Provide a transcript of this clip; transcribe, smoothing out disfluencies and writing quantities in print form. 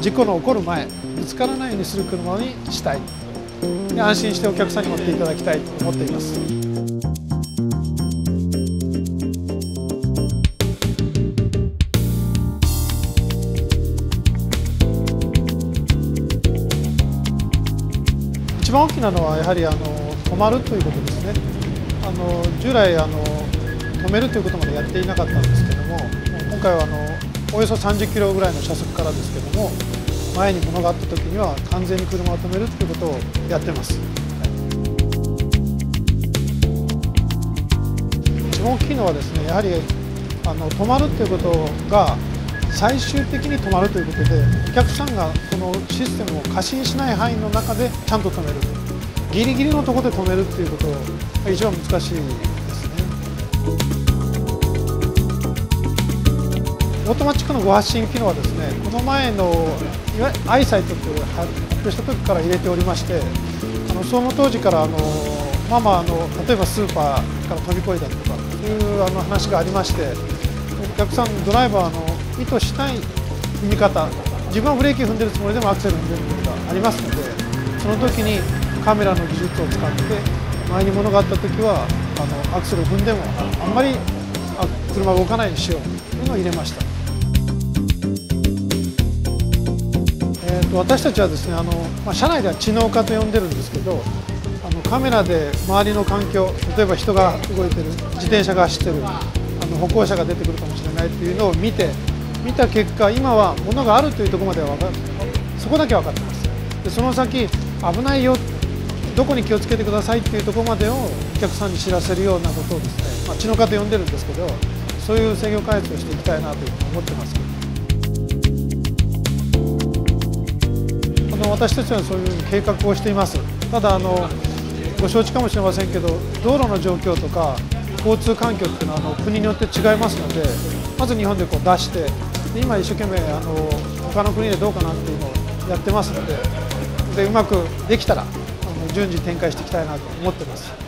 事故の起こる前、ぶつからないようにする車にしたい、で安心してお客さんに乗っていただきたいと思っています。一番大きなのはやはり止まるということですね。従来止めるということまでやっていなかったんですけども、今回はおよそ30キロぐらいの車速からですけども、前に物があった時には完全に車を止めるということをやってます。一番大きいのはですね、やはり止まるということが最終的に止まるということで、お客さんがこのシステムを過信しない範囲の中でちゃんと止める、ギリギリのところで止めるということが一番難しいですね。オートマチックの誤発信機能はですね、この前のいわゆるアイサイトという発表した時から入れておりまして、その当時から例えばスーパーから飛び越えたりとかという話がありまして、お客さんドライバーの意図しない踏み方、自分はブレーキ踏んでるつもりでもアクセル踏んでることがありますので、その時にカメラの技術を使って前に物があった時はアクセルを踏んでもあんまり車が動かないようにしようというのを入れました。私たちはですね社内では知能化と呼んでるんですけど、カメラで周りの環境、例えば人が動いてる、自転車が走ってる、歩行者が出てくるかもしれないというのを見た結果、今は物があるというところまではそこだけ分かってます。でその先危ないよ、どこに気をつけてくださいというところまでをお客さんに知らせるようなことをですね、知能化と呼んでるんですけど、そういう制御開発をしていきたいなというふうに思ってます。私たちはそういう計画をしています。ただご承知かもしれませんけど、道路の状況とか交通環境っていうのは国によって違いますので、まず日本で出して、今一生懸命他の国でどうかなっていうのをやってますので、うまくできたら順次展開していきたいなと思ってます。